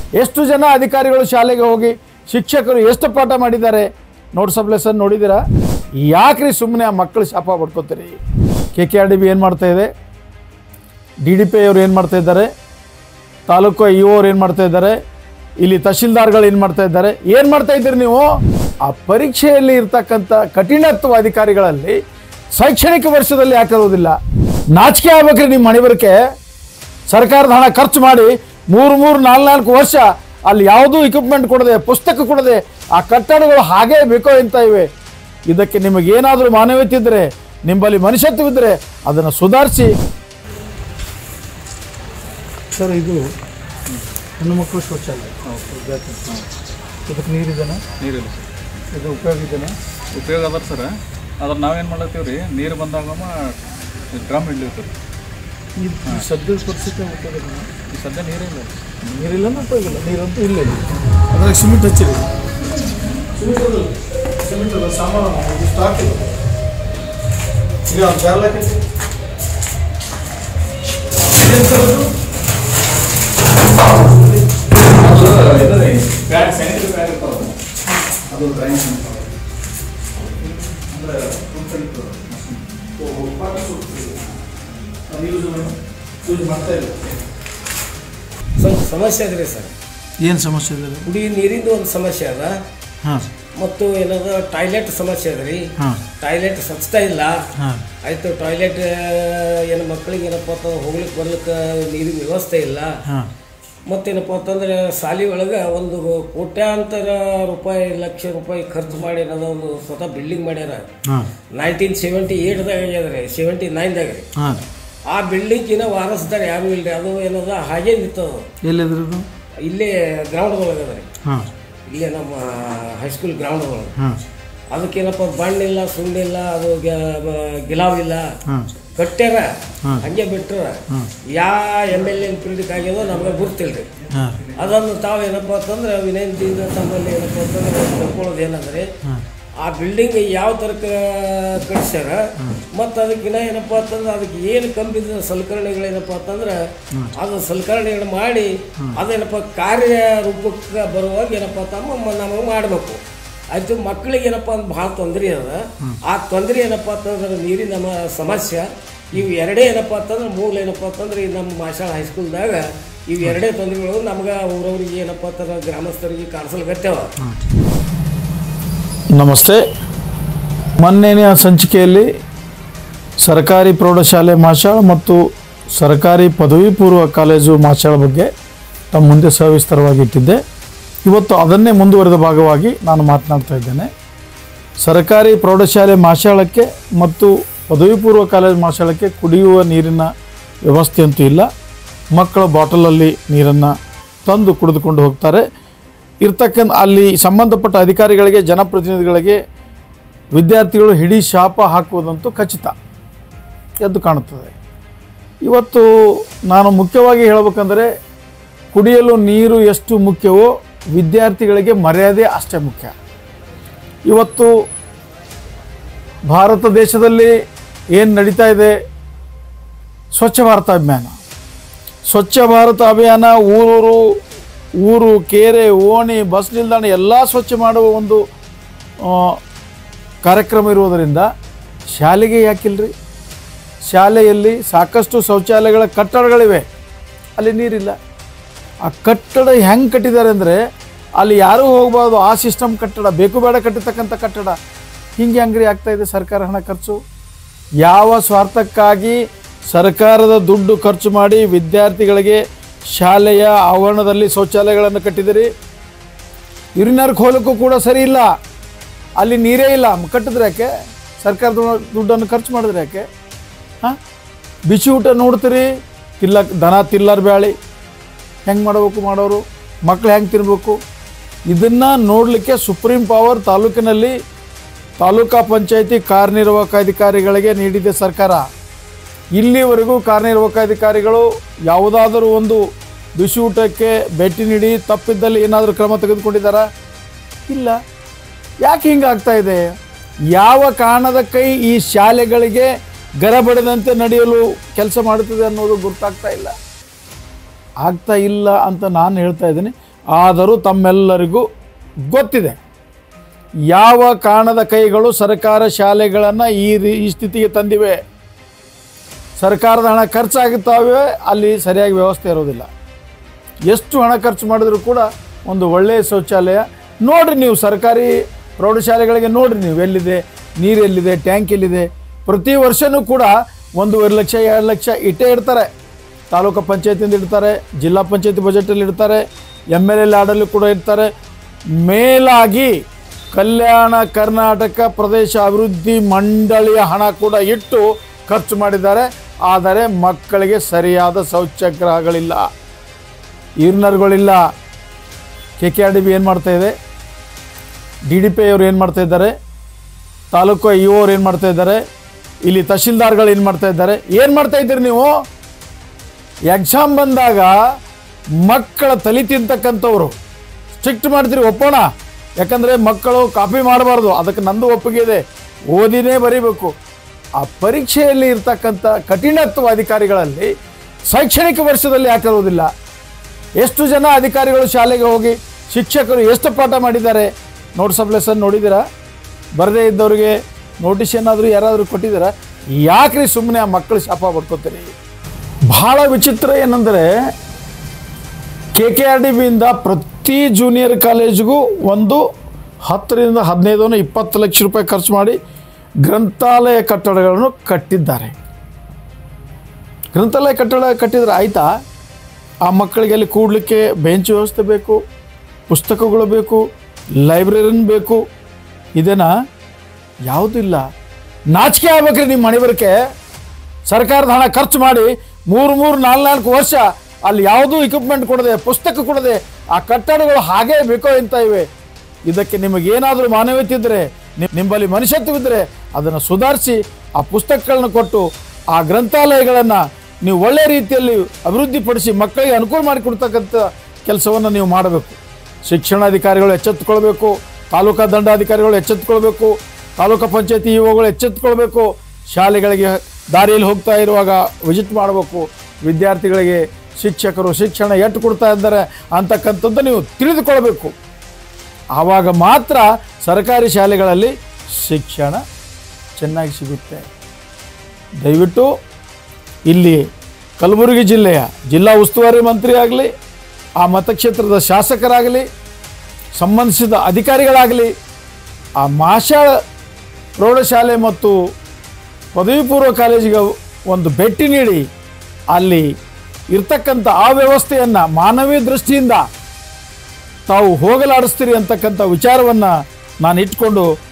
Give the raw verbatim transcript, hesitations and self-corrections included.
ಎಷ್ಟು ಜನ ಅಧಿಕಾರಿಗಳು ಶಾಲೆಗೆ ಹೋಗಿ ಶಿಕ್ಷಕರು ಎಷ್ಟು ಪಾಠ ಮಾಡಿದ್ದಾರೆ? ನೋಟ್ಸ್ ಆಫ್ ಲೆಸನ್ ನೋಡಿದ್ದೀರಾ? ಯಾಕ್ರಿ ಸುಮ್ಮನೆ ಆ ಮಕ್ಕಳು ಶಾಪ ಪಡ್ಕೋತೀರಿ? K K R D B ಏನು ಮಾಡ್ತಾ ಇದೆ? ಡಿ ಡಿ ಪಿ ಅವರು ಏನು ಮಾಡ್ತಾ ಇದ್ದಾರೆ? ತಾಲೂಕು ಇ ಒ ಅವ್ರು ಏನು ಮಾಡ್ತಾ ಇದ್ದಾರೆ? ಇಲ್ಲಿ ತಹಶೀಲ್ದಾರ್ಗಳು ಏನು ಮಾಡ್ತಾ ಇದ್ದಾರೆ? ಏನು ಮಾಡ್ತಾ ಇದ್ದೀರಿ ನೀವು? ಆ ಪರೀಕ್ಷೆಯಲ್ಲಿ ಇರ್ತಕ್ಕಂಥ ಕಠಿಣತ್ವ ಅಧಿಕಾರಿಗಳಲ್ಲಿ ಶೈಕ್ಷಣಿಕ ವರ್ಷದಲ್ಲಿ ಯಾಕಿರೋದಿಲ್ಲ? ನಾಚಿಕೆ ಆಗ್ಬೇಕ್ರಿ ನಿಮ್ಮ ಮಣಿಬರಕ್ಕೆ. ಸರ್ಕಾರದ ಹಣ ಖರ್ಚು ಮಾಡಿ ಮೂರು ಮೂರು ನಾಲ್ಕು ನಾಲ್ಕು ವರ್ಷ ಅಲ್ಲಿ ಯಾವುದೂ ಇಕ್ವಿಪ್ಮೆಂಟ್ ಕೊಡದೆ, ಪುಸ್ತಕ ಕೊಡದೆ ಆ ಕಟ್ಟಡಗಳು ಹಾಗೇ ಬೇಕೋ ಅಂತ ಇವೆ. ಇದಕ್ಕೆ ನಿಮಗೇನಾದರೂ ಮಾನವೀಯತೆ ಇದ್ದರೆ, ನಿಮ್ಮಲ್ಲಿ ಮನುಷ್ಯತ್ವವಿದ್ದರೆ ಅದನ್ನು ಸುಧಾರಿಸಿ. ಸರ್, ಇದು ಹೆಣ್ಣು ಮಕ್ಕಳು ಶೌಚಾಲಯ, ಇದಕ್ಕೆ ನೀರಿದೆನ? ನೀರಿಲ್ಲ ಸರ್. ಇದು ಉಪಯೋಗ ಇದೆನಾ? ಉಪಯೋಗ ಅದ ಸರ್. ಅದ್ರ ನಾವೇನು ಮಾಡ್ತೀವಿ ರೀ, ನೀರು ಬಂದಾಗ ಡ್ರಮ್ ಇಡ್ಲಿರ್ತೀವಿ. ಈ ಸದ್ಯದ ಪರಿಸ್ಥಿತಿ ಉಪಯೋಗ ಈ ಸದ್ಯ ನೀರಿಲ್ಲ, ನೀರಿಲ್ಲ ಉಪಯೋಗಿಲ್ಲ. ನೀರಂತೂ ಇಲ್ಲ. ಅದ್ರಾಗ ಸಿಮೆಂಟ್ ಹಚ್ಚಿರಿ. ಸಿಮೆಂಟ್ ಸಿಮೆಂಟ್ ಅದ ಸಾಮಾನು ಇದು ಸ್ಟಾಕ್ ಇದೆ. ಈಗ ಒಂದು ಬ್ಯಾರಲ್ ಹಾಕಿ ಅದು ಡ್ರೈನ್ ಅಂದರೆ ಯೂಸ್ ಮಾಡ್ತಾ ಇಲ್ಲ. ಸ್ವಲ್ಪ ಸಮಸ್ಯೆ ಅದ್ರಿ ಸರ್. ಏನು ಸಮಸ್ಯೆ ಇದೆ? ಕುಡಿಯೋ ನೀರಿಂದು ಒಂದು ಸಮಸ್ಯೆ ಅದ. ಹಾಂ. ಮತ್ತು ಏನಾದ್ರು ಟಾಯ್ಲೆಟ್ ಸಮಸ್ಯೆ ಅದ ರೀ. ಹಾಂ. ಟಾಯ್ಲೆಟ್ ಸ್ವಚ್ಛತಾ ಇಲ್ಲ. ಹಾಂ. ಆಯಿತು. ಟಾಯ್ಲೆಟ್ ಏನು ಮಕ್ಕಳಿಗೆ ಏನಪ್ಪ ಅಂತಂದ್ರೆ ಹೋಗ್ಲಿಕ್ಕೆ ಬರ್ಲಿಕ್ಕೆ ನೀರಿನ ವ್ಯವಸ್ಥೆ ಇಲ್ಲ. ಹಾಂ. ಮತ್ತೇನಪ್ಪ ಅಂತಂದ್ರೆ ಶಾಲೆ ಒಳಗೆ ಒಂದು ಕೋಟ್ಯಾಂತರ ರೂಪಾಯಿ ಲಕ್ಷ ರೂಪಾಯಿ ಖರ್ಚು ಮಾಡಿ ಏನದ ಒಂದು ಸ್ವತಃ ಬಿಲ್ಡಿಂಗ್ ಮಾಡ್ಯಾರ. ನೈನ್ಟೀನ್ ಸೆವೆಂಟಿ ಏಟ್ದಾಗ ಆಗ್ಯದ ರೀ, ಸೆವೆಂಟಿ ನೈನ್ದಾಗ ರೀ. ಆ ಬಿಲ್ಡಿಂಗ್ ಇನ್ನೂ ವಾರಸ್ದಾರ ಯಾರು ಇಲ್ರಿ. ಅದು ಏನದ ಹಾಗೇ ನಿಂತದ. ಎಲ್ಲಿದ್ರದು? ಇಲ್ಲೇ ಗ್ರೌಂಡ್ ಒಳಗೆ ಅದ ರೀ. ಹಾಂ. ಇಲ್ಲೇ ನಮ್ಮ ಹೈಸ್ಕೂಲ್ ಗ್ರೌಂಡ್ ಒಳಗೆ. ಅದಕ್ಕೇನಪ್ಪ ಬಣ್ಣ ಇಲ್ಲ, ಸುಣ್ಣ ಇಲ್ಲ, ಅದು ಗಿಲಾವ್ ಇಲ್ಲ, ಕಟ್ಟ್ಯಾರ ಹಂಗೆ ಬಿಟ್ರ. ಯಾ ಎಮ್ ಎಲ್ ಎನ್ ಪೀರಿಯಡ್ ಆಗ್ಯದೋ ನಮ್ಗೆ ಗುರ್ತಿಲ್ರಿ. ಅದನ್ನು ತಾವು ಏನಪ್ಪ ಅಂತಂದ್ರೆ ವಿನಂತಿಯಿಂದ ತಮ್ಮಲ್ಲಿ ಏನಪ್ಪ ಅಂತಂದ್ರೆ ತಿಳ್ಕೊಳ್ಳೋದು ಏನಂದ್ರೆ, ಆ ಬಿಲ್ಡಿಂಗ್ ಯಾವ ಥರ ಕಟ್ಸ್ಯಾರ ಮತ್ತು ಅದಕ್ಕಿನ್ನ ಏನಪ್ಪ ಅಂತಂದ್ರೆ ಅದಕ್ಕೆ ಏನು ಕಂಬಿದ ಸಲಕರಣೆಗಳೇನಪ್ಪ ಅಂತಂದ್ರೆ ಅದು ಸಲಕರಣೆಗಳು ಮಾಡಿ ಅದೇನಪ್ಪ ಕಾರ್ಯ ರೂಪಕ್ಕೆ ಬರುವಾಗ ಏನಪ್ಪ ತಮ್ಮ ನಮಗೆ ಮಾಡಬೇಕು. ಆಯಿತು. ಮಕ್ಕಳಿಗೆ ಏನಪ್ಪ ಅಂದ್ರೆ ಭಾಳ ತೊಂದರೆ ಅದ. ಆ ತೊಂದರೆ ಏನಪ್ಪ ಅಂತಂದ್ರೆ ನೀರಿನ ನಮ್ಮ ಸಮಸ್ಯೆ. ಇವು ಎರಡೇ ಏನಪ್ಪ ಅಂತಂದ್ರೆ ಮೂಲ ಏನಪ್ಪ ಅಂತಂದ್ರೆ ಈ ನಮ್ಮ ಮಾಷಾಳ ಹೈಸ್ಕೂಲ್ದಾಗ ಇವು ಎರಡೇ ತೊಂದರೆಗಳು ನಮ್ಗೆ ಊರವ್ರಿಗೆ ಏನಪ್ಪ ಅಂತಂದ್ರೆ ಗ್ರಾಮಸ್ಥರಿಗೆ ಕಾಣಿಸಲ್ಗತ್ತೇವ. ನಮಸ್ತೆ. ಮೊನ್ನೆಯ ಸಂಚಿಕೆಯಲ್ಲಿ ಸರ್ಕಾರಿ ಪ್ರೌಢಶಾಲೆ ಮಾಷಾಳ ಮತ್ತು ಸರ್ಕಾರಿ ಪದವಿ ಪೂರ್ವ ಕಾಲೇಜು ಮಾಷಾಳ ಬಗ್ಗೆ ತಮ್ಮ ಮುಂದೆ ಸವಿಸ್ತರವಾಗಿ ಇಟ್ಟಿದ್ದೆ. ಇವತ್ತು ಅದನ್ನೇ ಮುಂದುವರೆದ ಭಾಗವಾಗಿ ನಾನು ಮಾತನಾಡ್ತಾ ಇದ್ದೇನೆ. ಸರ್ಕಾರಿ ಪ್ರೌಢಶಾಲೆ ಮಾಷಾಳಕ್ಕೆ ಮತ್ತು ಪದವಿ ಪೂರ್ವ ಕಾಲೇಜು ಮಾಷಾಳಕ್ಕೆ ಕುಡಿಯುವ ನೀರಿನ ವ್ಯವಸ್ಥೆಯಂತೂ ಇಲ್ಲ. ಮಕ್ಕಳು ಬಾಟಲಲ್ಲಿ ನೀರನ್ನು ತಂದು ಕುಡಿದುಕೊಂಡು ಹೋಗ್ತಾರೆ. ಇರ್ತಕ್ಕಂಥ ಅಲ್ಲಿ ಸಂಬಂಧಪಟ್ಟ ಅಧಿಕಾರಿಗಳಿಗೆ, ಜನಪ್ರತಿನಿಧಿಗಳಿಗೆ ವಿದ್ಯಾರ್ಥಿಗಳು ಹಿಡಿ ಶಾಪ ಹಾಕುವುದಂತೂ ಖಚಿತ ಎದ್ದು ಕಾಣುತ್ತದೆ. ಇವತ್ತು ನಾನು ಮುಖ್ಯವಾಗಿ ಹೇಳಬೇಕಂದ್ರೆ, ಕುಡಿಯಲು ನೀರು ಎಷ್ಟು ಮುಖ್ಯವೋ ವಿದ್ಯಾರ್ಥಿಗಳಿಗೆ ಮರ್ಯಾದೆ ಅಷ್ಟೇ ಮುಖ್ಯ. ಇವತ್ತು ಭಾರತ ದೇಶದಲ್ಲಿ ಏನು ನಡೀತಾ ಇದೆ, ಸ್ವಚ್ಛ ಭಾರತ ಅಭಿಯಾನ. ಸ್ವಚ್ಛ ಭಾರತ ಅಭಿಯಾನ ಊರೂರು ಊರು, ಕೆರೆ, ಓಣಿ, ಬಸ್ ನಿಲ್ದಾಣ ಎಲ್ಲ ಸ್ವಚ್ಛ ಮಾಡುವ ಒಂದು ಕಾರ್ಯಕ್ರಮ ಇರುವುದರಿಂದ ಶಾಲೆಗೆ ಯಾಕಿಲ್ರಿ? ಶಾಲೆಯಲ್ಲಿ ಸಾಕಷ್ಟು ಶೌಚಾಲಯಗಳ ಕಟ್ಟಡಗಳಿವೆ, ಅಲ್ಲಿ ನೀರಿಲ್ಲ. ಆ ಕಟ್ಟಡ ಹೆಂಗೆ ಕಟ್ಟಿದ್ದಾರೆ ಅಂದರೆ ಅಲ್ಲಿ ಯಾರೂ ಹೋಗಬಾರ್ದು, ಆ ಸಿಸ್ಟಮ್ ಕಟ್ಟಡ, ಬೇಕು ಬೇಡ ಕಟ್ಟಿರ್ತಕ್ಕಂಥ ಕಟ್ಟಡ. ಹಿಂಗೆ ಅಂಗಡಿ ಆಗ್ತಾಯಿದೆ ಸರ್ಕಾರ ಹಣ ಖರ್ಚು. ಯಾವ ಸ್ವಾರ್ಥಕ್ಕಾಗಿ ಸರ್ಕಾರದ ದುಡ್ಡು ಖರ್ಚು ಮಾಡಿ ವಿದ್ಯಾರ್ಥಿಗಳಿಗೆ ಶಾಲೆಯ ಆವರಣದಲ್ಲಿ ಶೌಚಾಲಯಗಳನ್ನು ಕಟ್ಟಿದಿರಿ? ಯೂರಿನರ್ಗೆ ಹೋಗಲಿಕ್ಕೂ ಕೂಡ ಸರಿ ಇಲ್ಲ, ಅಲ್ಲಿ ನೀರೇ ಇಲ್ಲ. ಕಟ್ಟಿದ್ರೆ ಯಾಕೆ? ಸರ್ಕಾರದ ದುಡ್ಡನ್ನು ಖರ್ಚು ಮಾಡಿದ್ರೆ ಯಾಕೆ? ಹಾಂ. ಬಿಸಿ ಊಟ ನೋಡ್ತೀರಿ, ತಿಲ್ಲ ದನ ತಿಲ್ಲರ್ ಬ್ಯಾಳಿ ಹೆಂಗೆ ಮಾಡಬೇಕು ಮಾಡೋರು, ಮಕ್ಕಳು ಹೆಂಗೆ ತಿನ್ನಬೇಕು, ಇದನ್ನು ನೋಡಲಿಕ್ಕೆ ಸುಪ್ರೀಂ ಪವರ್ ತಾಲೂಕಿನಲ್ಲಿ ತಾಲೂಕಾ ಪಂಚಾಯಿತಿ ಕಾರ್ಯನಿರ್ವಾಹಕಾಧಿಕಾರಿಗಳಿಗೆ ನೀಡಿದೆ ಸರ್ಕಾರ. ಇಲ್ಲಿವರೆಗೂ ಕಾರ್ಯನಿರ್ವಾಹಕಾಧಿಕಾರಿಗಳು ಯಾವುದಾದರೂ ಒಂದು ಬಿಸಿ ಊಟಕ್ಕೆ ಭೇಟಿ ನೀಡಿ ತಪ್ಪಿದ್ದಲ್ಲಿ ಏನಾದರೂ ಕ್ರಮ ತೆಗೆದುಕೊಂಡಿದ್ದಾರಾ? ಇಲ್ಲ. ಯಾಕೆ ಹಿಂಗೆ ಆಗ್ತಾ ಇದೆ? ಯಾವ ಕಾರಣದ ಕೈ ಈ ಶಾಲೆಗಳಿಗೆ ಗರಬಡದಂತೆ ನಡೆಯಲು ಕೆಲಸ ಮಾಡುತ್ತದೆ ಅನ್ನೋದು ಗೊತ್ತಾಗ್ತಾ ಇಲ್ಲ ಆಗ್ತಾ ಇಲ್ಲ ಅಂತ ನಾನು ಹೇಳ್ತಾ ಇದ್ದೀನಿ. ಆದರೂ ತಮ್ಮೆಲ್ಲರಿಗೂ ಗೊತ್ತಿದೆ ಯಾವ ಕಾರಣದ ಕೈಗಳು ಸರ್ಕಾರ ಶಾಲೆಗಳನ್ನು ಈ ರೀ ಈ ಸ್ಥಿತಿಗೆ ತಂದಿವೆ. ಸರ್ಕಾರದ ಹಣ ಖರ್ಚಾಗುತ್ತವೆ, ಅಲ್ಲಿ ಸರಿಯಾಗಿ ವ್ಯವಸ್ಥೆ ಇರೋದಿಲ್ಲ. ಎಷ್ಟು ಹಣ ಖರ್ಚು ಮಾಡಿದರೂ ಕೂಡ ಒಂದು ಒಳ್ಳೆಯ ಶೌಚಾಲಯ ನೋಡಿರಿ. ನೀವು ಸರ್ಕಾರಿ ಪ್ರೌಢಶಾಲೆಗಳಿಗೆ ನೋಡಿರಿ, ನೀವು ಎಲ್ಲಿದೆ, ನೀರು ಎಲ್ಲಿದೆ, ಟ್ಯಾಂಕ್ ಎಲ್ಲಿದೆ. ಪ್ರತಿ ವರ್ಷವೂ ಕೂಡ ಒಂದೂವರೆ ಲಕ್ಷ ಎರಡು ಲಕ್ಷ ಇಟ್ಟೇ ಇಡ್ತಾರೆ. ತಾಲೂಕು ಪಂಚಾಯತಿಯಿಂದ ಇಡ್ತಾರೆ, ಜಿಲ್ಲಾ ಪಂಚಾಯತಿ ಬಜೆಟಲ್ಲಿ ಇಡ್ತಾರೆ, ಎಮ್ ಎಲ್ ಎಲ್ ಆಡಲ್ಲೂ ಕೂಡ ಇರ್ತಾರೆ. ಮೇಲಾಗಿ ಕಲ್ಯಾಣ ಕರ್ನಾಟಕ ಪ್ರದೇಶ ಅಭಿವೃದ್ಧಿ ಮಂಡಳಿಯ ಹಣ ಕೂಡ ಇಟ್ಟು ಖರ್ಚು ಮಾಡಿದ್ದಾರೆ. ಆದರೆ ಮಕ್ಕಳಿಗೆ ಸರಿಯಾದ ಶೌಚಾಗ್ರಹಗಳಿಲ್ಲ, ಈರ್ನರ್ಗಳಿಲ್ಲ. K K R D B ಏನು ಮಾಡ್ತಾಯಿದೆ, ಡಿ ಡಿ ಪಿ ಅವರು ಏನು ಮಾಡ್ತಾಯಿದ್ದಾರೆ, ತಾಲೂಕು ಇ ಓ ಅವ್ರು ಏನು ಮಾಡ್ತಾಯಿದ್ದಾರೆ, ಇಲ್ಲಿ ತಹಶೀಲ್ದಾರ್ಗಳು ಏನು ಮಾಡ್ತಾಯಿದ್ದಾರೆ, ಏನು ಮಾಡ್ತಾಯಿದ್ದೀರಿ ನೀವು? ಎಕ್ಸಾಮ್ ಬಂದಾಗ ಮಕ್ಕಳ ತಲೆ ತಿಂತಕ್ಕಂಥವ್ರು ಸ್ಟ್ರಿಕ್ಟ್ ಮಾಡ್ತೀರಿ, ಒಪ್ಪೋಣ. ಯಾಕಂದರೆ ಮಕ್ಕಳು ಕಾಪಿ ಮಾಡಬಾರ್ದು, ಅದಕ್ಕೆ ನಂದು ಒಪ್ಪಿಗೆ ಇದೆ, ಓದಿನೇ ಬರೀಬೇಕು. ಆ ಪರೀಕ್ಷೆಯಲ್ಲಿ ಇರ್ತಕ್ಕಂಥ ಕಠಿಣತ್ವ ಅಧಿಕಾರಿಗಳಲ್ಲಿ ಶೈಕ್ಷಣಿಕ ವರ್ಷದಲ್ಲಿ ಯಾಕೆ ಇರೋದಿಲ್ಲ? ಎಷ್ಟು ಜನ ಅಧಿಕಾರಿಗಳು ಶಾಲೆಗೆ ಹೋಗಿ ಶಿಕ್ಷಕರು ಎಷ್ಟು ಪಾಠ ಮಾಡಿದ್ದಾರೆ? ನೋಟ್ಸ್ ಆಫ್ ಲೆಸನ್ ನೋಡಿದ್ದೀರಾ? ಬರದೇ ಇದ್ದವ್ರಿಗೆ ನೋಟಿಸ್ ಏನಾದರೂ ಯಾರಾದರೂ ಕೊಟ್ಟಿದ್ದೀರಾ? ಯಾಕ್ರಿ ಸುಮ್ಮನೆ ಆ ಮಕ್ಕಳು ಶಾಪ ಬರ್ಕೋತೀರಿ? ಭಾಳ ವಿಚಿತ್ರ ಏನಂದರೆ ಕೆ ಕೆ ಆರ್ ಡಿ ಬಿಯಿಂದ ಪ್ರತಿ ಜೂನಿಯರ್ ಕಾಲೇಜಿಗೂ ಒಂದು ಹತ್ತರಿಂದ ಹದಿನೈದು ಇಪ್ಪತ್ತು ಲಕ್ಷ ರೂಪಾಯಿ ಖರ್ಚು ಮಾಡಿ ಗ್ರಂಥಾಲಯ ಕಟ್ಟಡಗಳನ್ನು ಕಟ್ಟಿದ್ದಾರೆ. ಗ್ರಂಥಾಲಯ ಕಟ್ಟಡ ಕಟ್ಟಿದರೆ ಆಯಿತಾ? ಆ ಮಕ್ಕಳಿಗೆ ಅಲ್ಲಿ ಕೂಡಲಿಕ್ಕೆ ಬೆಂಚ್ ವ್ಯವಸ್ಥೆ ಬೇಕು, ಪುಸ್ತಕಗಳು ಬೇಕು, ಲೈಬ್ರರಿನ್ ಬೇಕು. ಇದೇನಾ? ಯಾವುದೂ ಇಲ್ಲ. ನಾಚಿಕೆ ಆಗ್ಬೇಕ್ರಿ ನಿಮ್ಮ ಮನೆಬರಕ್ಕೆ. ಸರ್ಕಾರದ ಹಣ ಖರ್ಚು ಮಾಡಿ ಮೂರು ಮೂರು ನಾಲ್ಕು ನಾಲ್ಕು ವರ್ಷ ಅಲ್ಲಿ ಯಾವುದೂ ಇಕ್ವಿಪ್ಮೆಂಟ್ ಕೊಡದೆ, ಪುಸ್ತಕ ಕೊಡದೆ ಆ ಕಟ್ಟಡಗಳು ಹಾಗೇ ಬೇಕೋ ಅಂತ ಇವೆ. ಇದಕ್ಕೆ ನಿಮಗೇನಾದರೂ ಮಾನವೀಯತೆ ಇದ್ದರೆ, ನಿಮ್ಮಲ್ಲಿ ಮನುಷ್ಯತ್ವವಿದ್ದರೆ ಅದನ್ನು ಸುಧಾರಿಸಿ ಆ ಪುಸ್ತಕಗಳನ್ನ ಕೊಟ್ಟು ಆ ಗ್ರಂಥಾಲಯಗಳನ್ನು ನೀವು ಒಳ್ಳೆಯ ರೀತಿಯಲ್ಲಿ ಅಭಿವೃದ್ಧಿಪಡಿಸಿ ಮಕ್ಕಳಿಗೆ ಅನುಕೂಲ ಮಾಡಿಕೊಡ್ತಕ್ಕಂಥ ಕೆಲಸವನ್ನು ನೀವು ಮಾಡಬೇಕು. ಶಿಕ್ಷಣಾಧಿಕಾರಿಗಳು ಎಚ್ಚೆತ್ತುಕೊಳ್ಬೇಕು, ತಾಲೂಕಾ ದಂಡಾಧಿಕಾರಿಗಳು ಎಚ್ಚೆತ್ತುಕೊಳ್ಬೇಕು, ತಾಲೂಕು ಪಂಚಾಯತಿ ಇ ಒಗಳು ಎಚ್ಚೆತ್ತುಕೊಳ್ಬೇಕು. ಶಾಲೆಗಳಿಗೆ ದಾರಿಯಲ್ಲಿ ಹೋಗ್ತಾ ಇರುವಾಗ ವಿಸಿಟ್ ಮಾಡಬೇಕು. ವಿದ್ಯಾರ್ಥಿಗಳಿಗೆ ಶಿಕ್ಷಕರು ಶಿಕ್ಷಣ ಎಷ್ಟು ಕೊಡ್ತಾ ಇದ್ದಾರೆ ಅಂತಕ್ಕಂಥದ್ದು ನೀವು ತಿಳಿದುಕೊಳ್ಬೇಕು. ಆವಾಗ ಮಾತ್ರ ಸರ್ಕಾರಿ ಶಾಲೆಗಳಲ್ಲಿ ಶಿಕ್ಷಣ ಚೆನ್ನಾಗಿ ಸಿಗುತ್ತೆ. ದಯವಿಟ್ಟು ಇಲ್ಲಿ ಕಲಬುರಗಿ ಜಿಲ್ಲೆಯ ಜಿಲ್ಲಾ ಉಸ್ತುವಾರಿ ಮಂತ್ರಿ ಆಗಲಿ, ಆ ಮತಕ್ಷೇತ್ರದ ಶಾಸಕರಾಗಲಿ, ಸಂಬಂಧಿಸಿದ ಅಧಿಕಾರಿಗಳಾಗಲಿ ಆ ಮಾಷಾ ಪ್ರೌಢಶಾಲೆ ಮತ್ತು ಪದವಿ ಪೂರ್ವ ಕಾಲೇಜಿಗೆ ಒಂದು ಭೇಟಿ ನೀಡಿ ಅಲ್ಲಿ ಇರ್ತಕ್ಕಂಥ ಆ ವ್ಯವಸ್ಥೆಯನ್ನು ಮಾನವೀಯ ದೃಷ್ಟಿಯಿಂದ ತಾವು ಹೋಗಲಾಡಿಸ್ತೀರಿ ಅಂತಕ್ಕಂಥ ವಿಚಾರವನ್ನು ನಾನು ಇಟ್ಕೊಂಡು